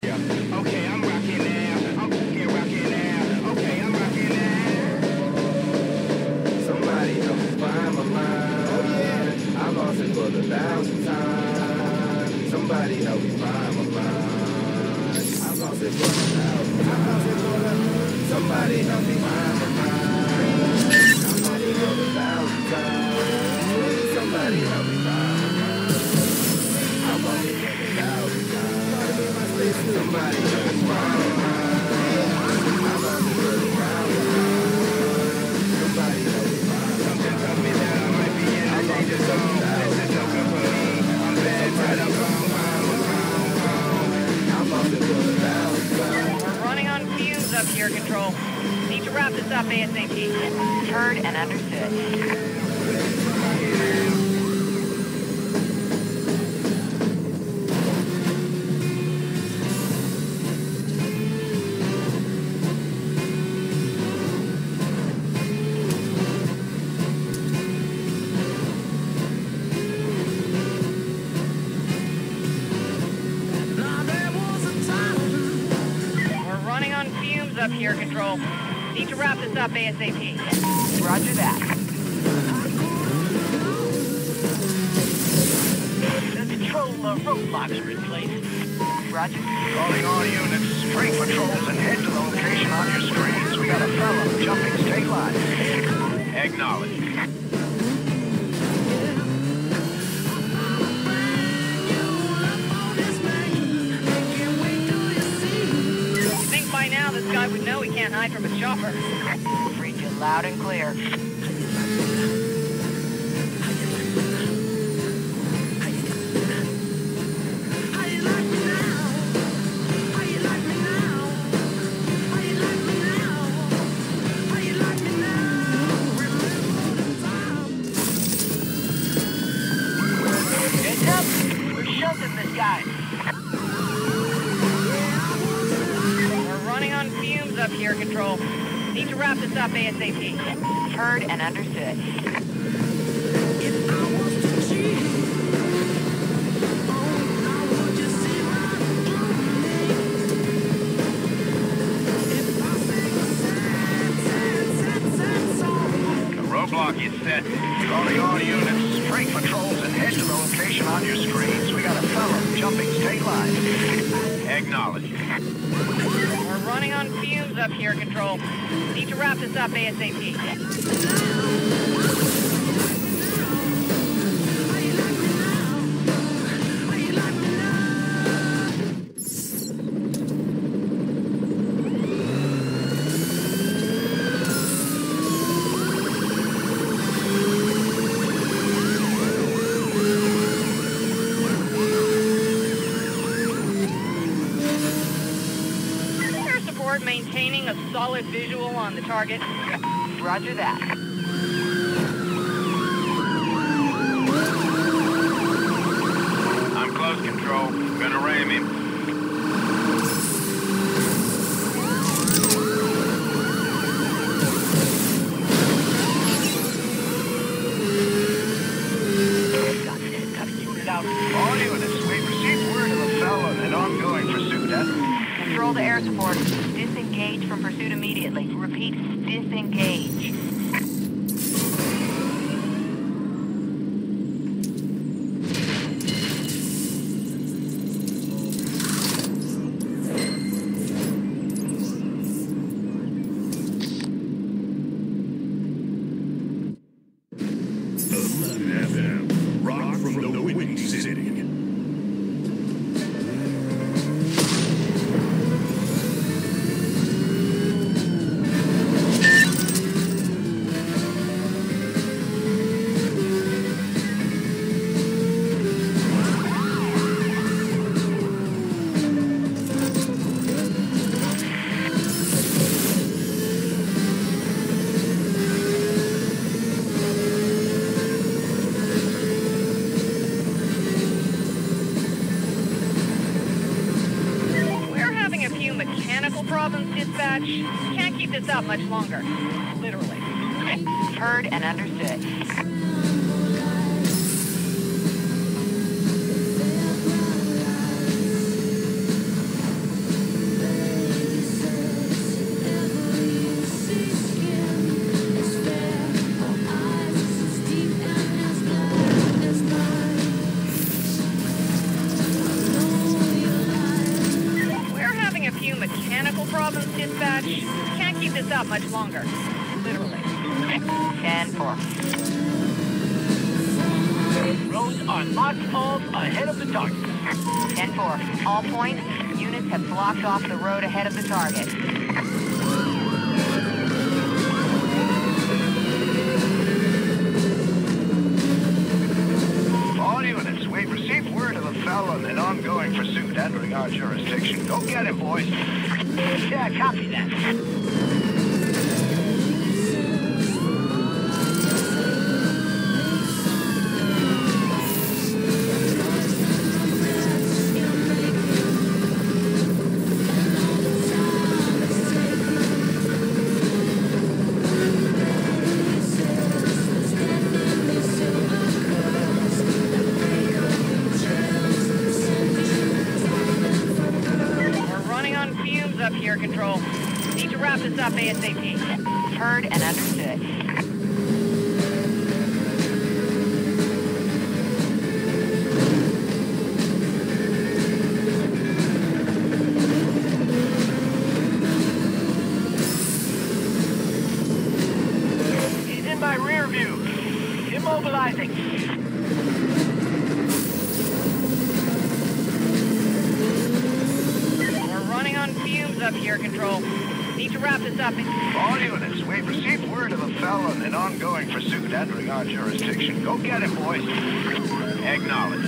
Okay, I'm rocking now. I'm fucking rocking now. Okay, I'm rocking now. Somebody help me find my mind. Oh yeah. I lost it for the 1,000th time. Somebody help me find my mind. I lost it for the 1,000th time. Somebody help me find my mind. I lost it for the 1,000th time. Somebody help me find my mind. I lost it for the 1,000th time. Somebody help me find my mind. I lost it for the 1,000th time. Somebody help me find my mind. Something tells me that I might be in a danger zone. This is no good for me. I'm bad, but I'm gone. I lost it for the 1,000th time. We're running on fumes up here, Control. Need to wrap this up ASAP. Heard and understood. Up here, Control. Need to wrap this up ASAP. Roger that. Control, roadblocks are in place. Roger. Calling all units, straight patrols, and head to the location on your screens. We got a fellow jumping state line. Acknowledged. This guy would know he can't hide from a chopper. Read you loud and clear. Get up! We're shoving this guy. On fumes up here, Control. Need to wrap this up ASAP. Heard and understood. The roadblock is set. Calling all units, straight patrols, and head to the location on your screens. We got a fellow jumping state line. Acknowledged. We're running on fumes up here, Control. Need to wrap this up ASAP. Maintaining a solid visual on the target. Roger that. I'm close, Control. Gonna ram him. All units, we've received word of a fellow in an ongoing pursuit. Control to air support. Disengage from pursuit immediately. Repeat, disengage. FM, rock from the Windy City. Problems, dispatch. Can't keep this up much longer. Literally. Heard and understood. mechanical problems, dispatch. Can't keep this up much longer. Literally. 10-4. Roads are locked off ahead of the target. 10-4. All points, units have blocked off the road ahead of the target. All units, we've received word of a felon in ongoing pursuit entering our jurisdiction. Go get him, boys. Yeah, copy that. Up here, Control. Need to wrap this up ASAP. Heard and understood. He's in my rear view. Immobilizing. Up here, Control. Need to wrap this up. All units, we've received word of a felon in ongoing pursuit entering our jurisdiction. Go get him, boys. Acknowledged.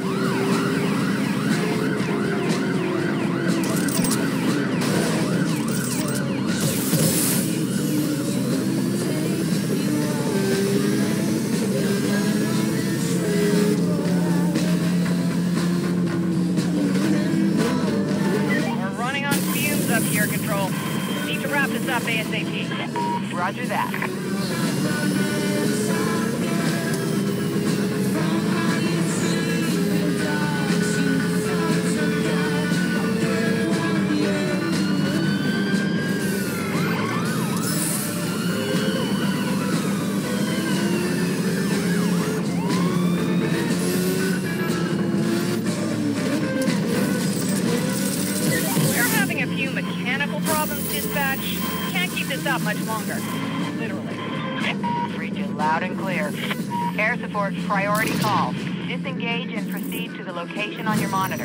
Up here, Control. Need to wrap this up ASAP. Roger that. Mechanical problems, dispatch. Can't keep this up much longer. Literally. Read you loud and clear. Air support priority call. Disengage and proceed to the location on your monitor.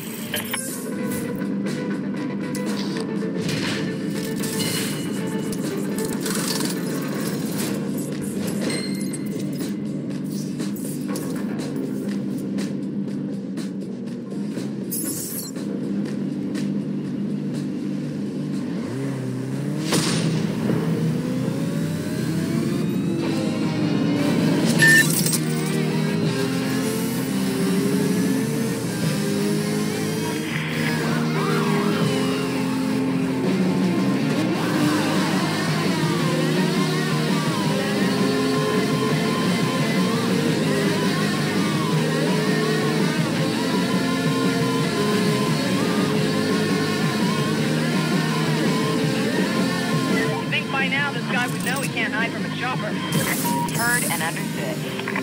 Heard and understood.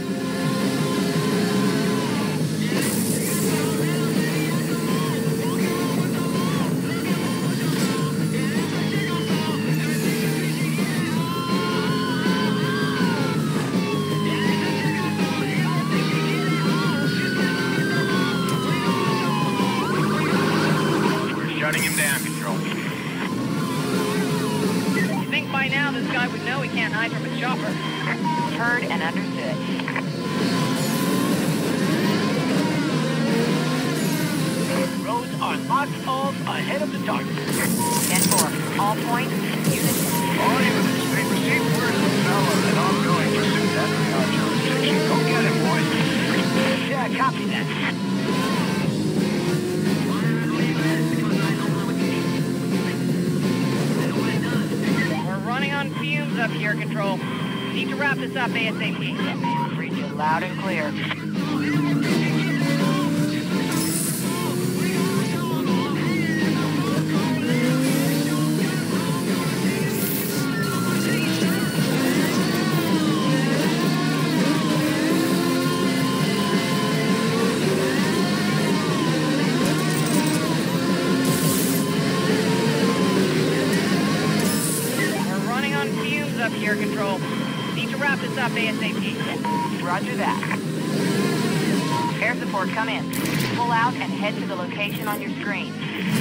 We're shutting him down, Control. You think by now this guy would know he can't hide from a chopper? Heard and understood. Roads are locked off ahead of the target. 10-4. All points, units. All units, we've received word of a felon in ongoing pursuit entering our jurisdiction. Go get him, boys. Yeah, copy that. Fumes up here, Control. Need to wrap this up ASAP. Read you loud and clear. here, Control. Need to wrap this up ASAP. Roger that. Air support, come in. Pull out and head to the location on your screen.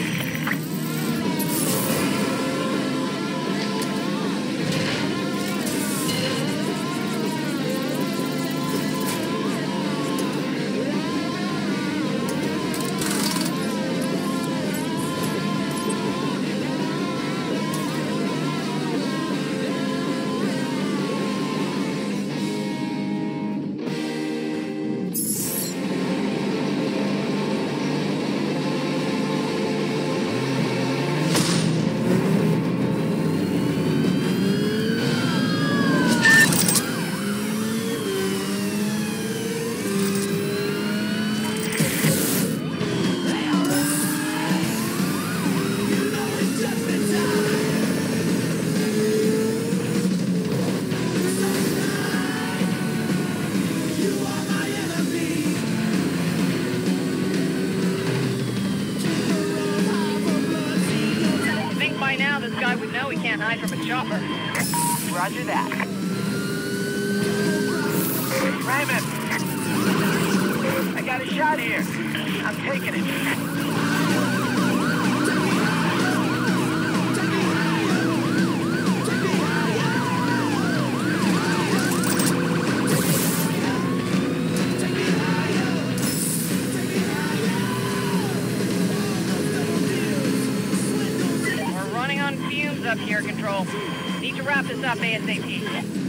Hide from a chopper. Roger that. Raymond! I got a shot here. I'm taking it. Up here, Control. Need to wrap this up ASAP.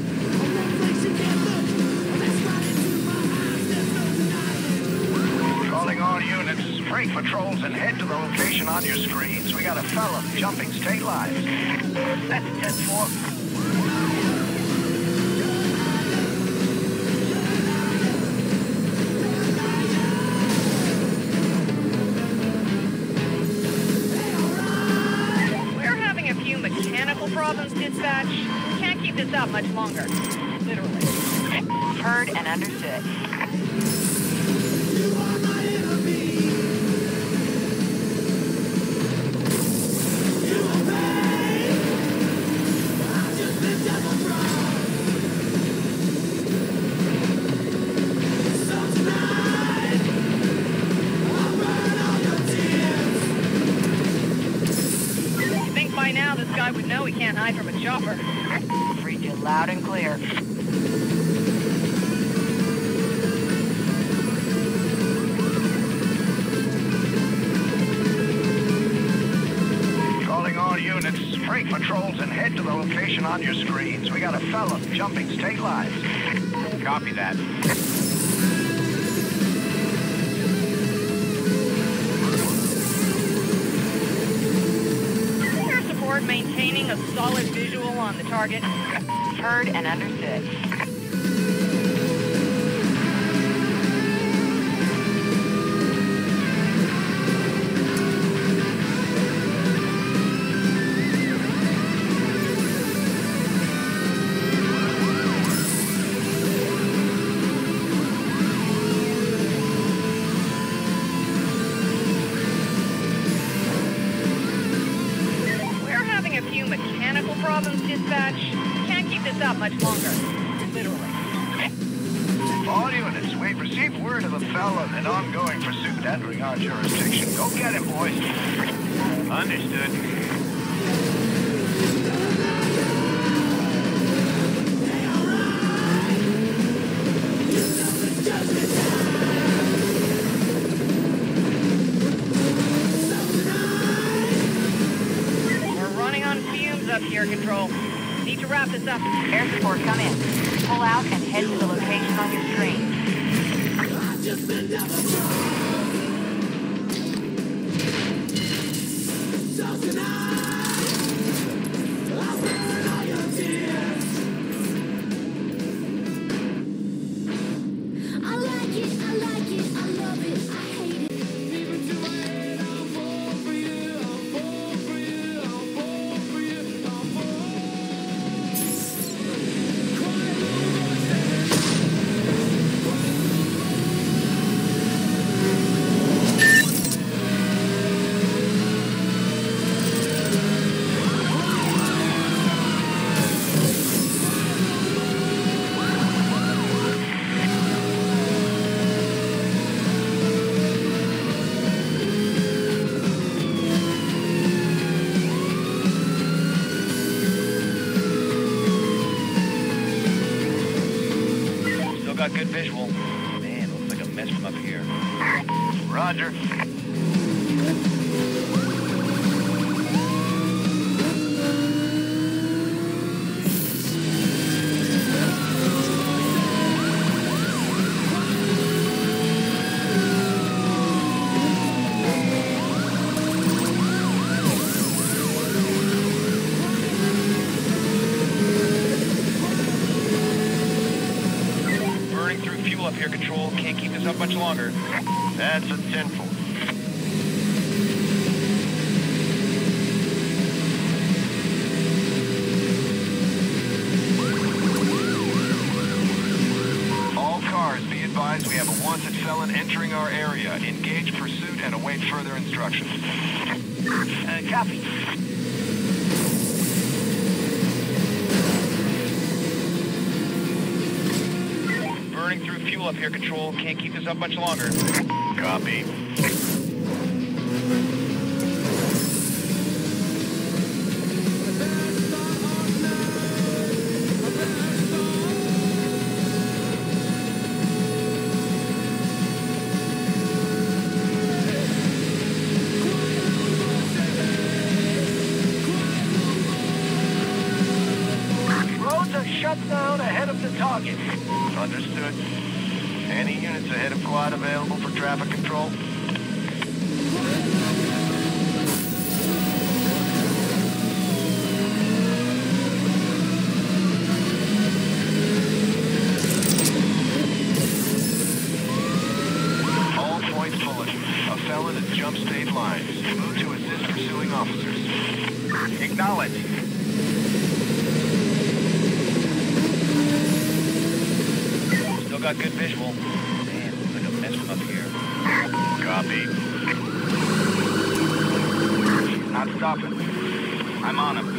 Calling all units, break patrols and head to the location on your screens. We got a fella jumping state lines. That's 10-4. Mechanical problems, dispatch. Can't keep this up much longer. Literally. Heard and understood. You are my enemy. You obey. I've just been double crossed. So tonight, I'll burn all your tears. You think by now this guy would know he can't hide from a chopper? Read you loud and clear. Calling all units, break patrols and head to the location on your screens. We got a fella jumping state lines. Copy that. Maintaining a solid visual on the target. Heard and understood. Mechanical problems, dispatch. Can't keep this up much longer. Literally. All units, we've received word of a fellow in ongoing pursuit entering our jurisdiction. Go get him, boys. Understood. Up here, Control. Need to wrap this up. Air support, come in. Pull out and head to the location on your screen. I've just been double-crossed. So tonight, I'll burn all your tears. I like it, I love it, I hate it. Even to my head, I'll fall for you, I'll fall for you, I'll fall for you, I'll fall. Cry over good visual. Man, looks like a mess from up here. Roger. Burning through fuel up here, Control. Can't keep this up much longer. That's a 10-4. All cars, be advised we have a wanted felon entering our area. Engage pursuit and await further instructions. Copy. Burning through fuel up here, Control. Can't keep this up much longer. Copy. Roads are shut down ahead of the target. Understood. Any units ahead of quad available for traffic control? All points bullet. A felon has jumped state lines. Move to assist pursuing officers. Acknowledge. Still got good visual. Man, looks like a mess from up here. Copy. Not stopping. I'm on him.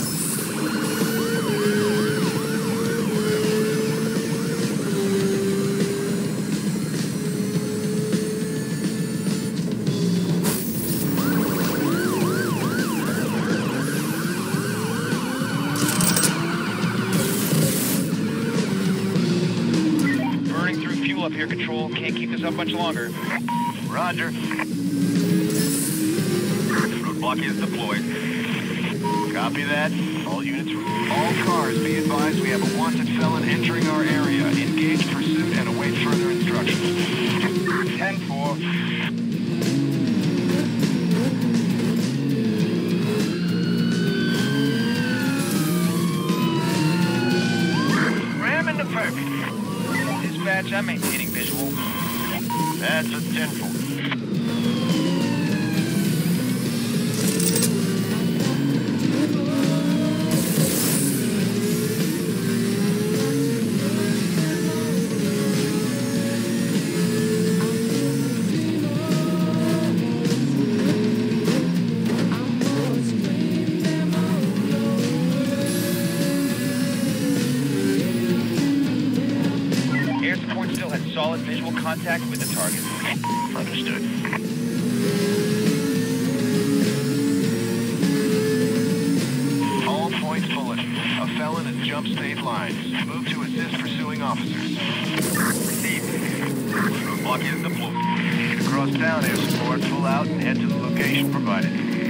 Burning through fuel up here, Control. Can't keep this up much longer. Roger. Roadblock is deployed. Copy that. All units, all cars, be advised we have a wanted felon entering our area. Engage pursuit and await further instructions. 10-4. Ram into perk. Dispatch, I'm maintaining visual. That's a 10-4. Air support still has solid visual contact with the target. Understood. All points bullet. A felon has jumped state lines. Move to assist pursuing officers. Received. Roadblock is deployed. Across town, air support, pull out and head to the location provided.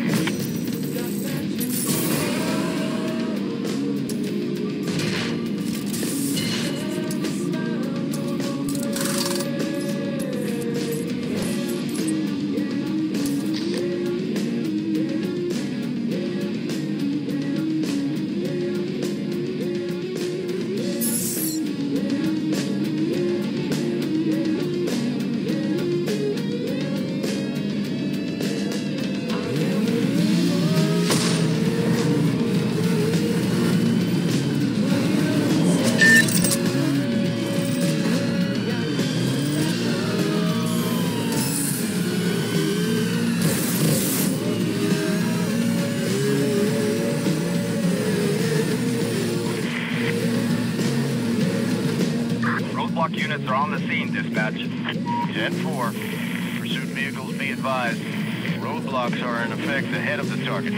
Roadblock units are on the scene, dispatch. 10-4. Pursuit vehicles be advised. Roadblocks are in effect ahead of the target.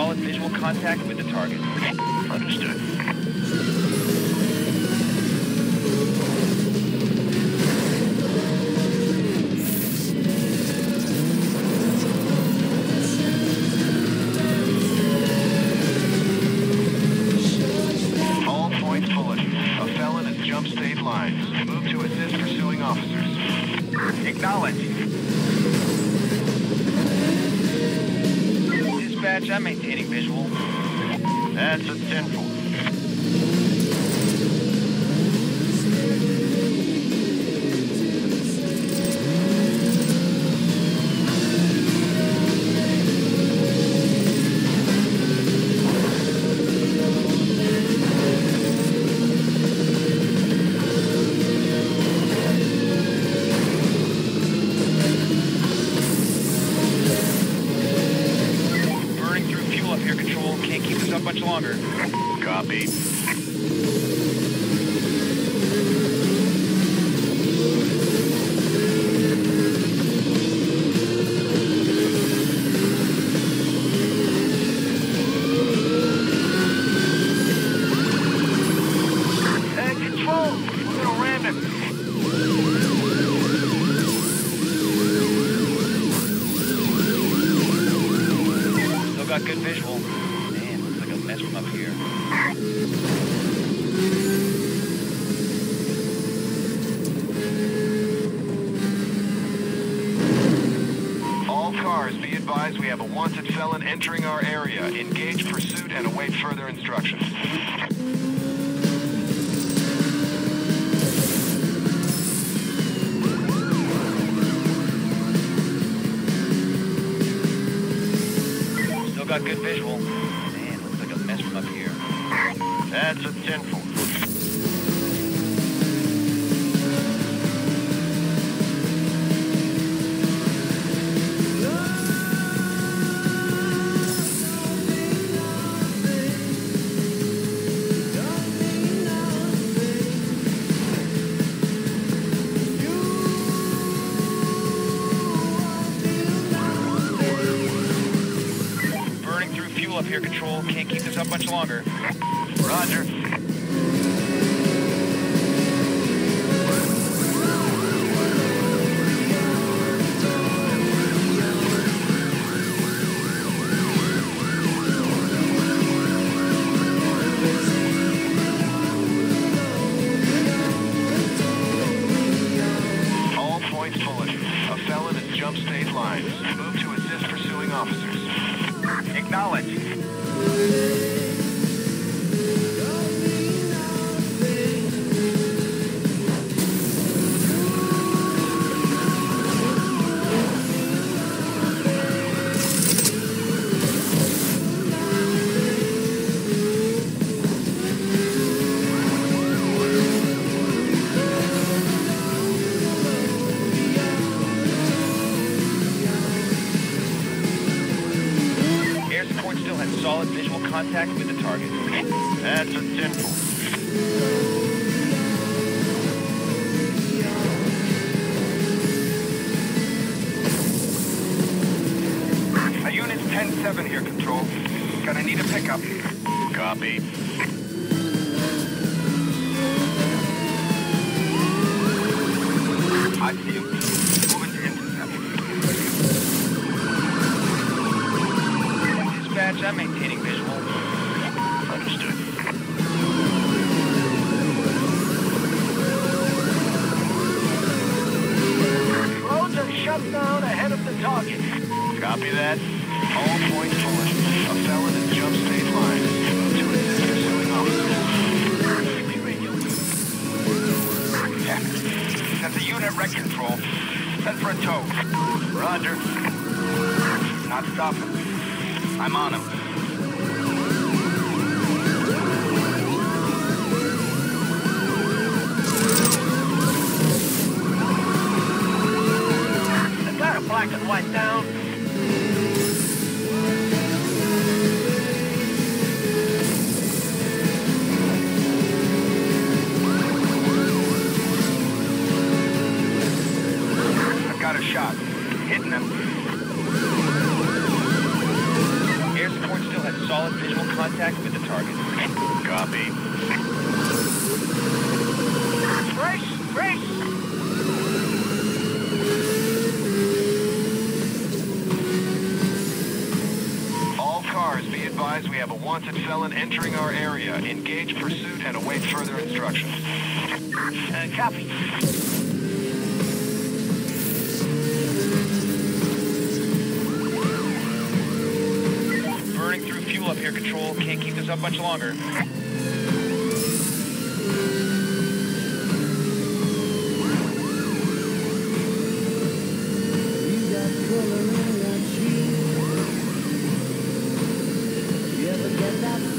solid visual contact with the target. Understood. All points bulletin. A felon has jumped state lines. Move to assist pursuing officers. Acknowledge. Dispatch, I'm maintaining visual. That's a 10-4. Burning through fuel up here, Control. Can't keep this up much longer. Copy. Control! We're gonna ram him. Still got good visual. Man, looks like a mess from up here. All cars, be advised we have a wanted felon entering our area. Engage pursuit and await further instructions. Still got good visual. Man, looks like a mess from up here. That's a 10-4. Burning through fuel up here, Control. Can't keep this up much longer. Roger. All points bulletin. A felon has jumped state lines. Move to assist pursuing officers. Acknowledge. Air support still has solid visual contact with the target. That's a 10-4. Unit's 10-7 here, Control. Gonna need a pickup. Copy. I see him. Moving to intercept. Dispatch, I'm maintaining visual. Understood. Roads are shut down ahead of the target. Copy that. All points bulletin. A felon has jumped state lines. Move to assist pursuing officers. Yeah. That's a unit wreck, Control. Send for a tow. Roger. Not stopping. I'm on him. Is that a black and white down? I've got a shot. Hitting him. Air support still has contact with the target. Copy. Race! All cars, be advised we have a wanted felon entering our area. Engage pursuit and await further instructions. Copy. Burning through fuel up here, Control. Can't keep this up much longer.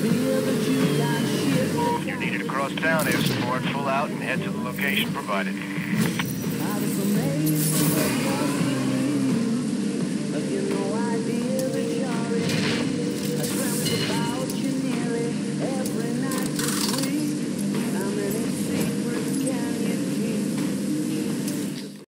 You're needed across town, Air Support. Pull out and head to the location provided.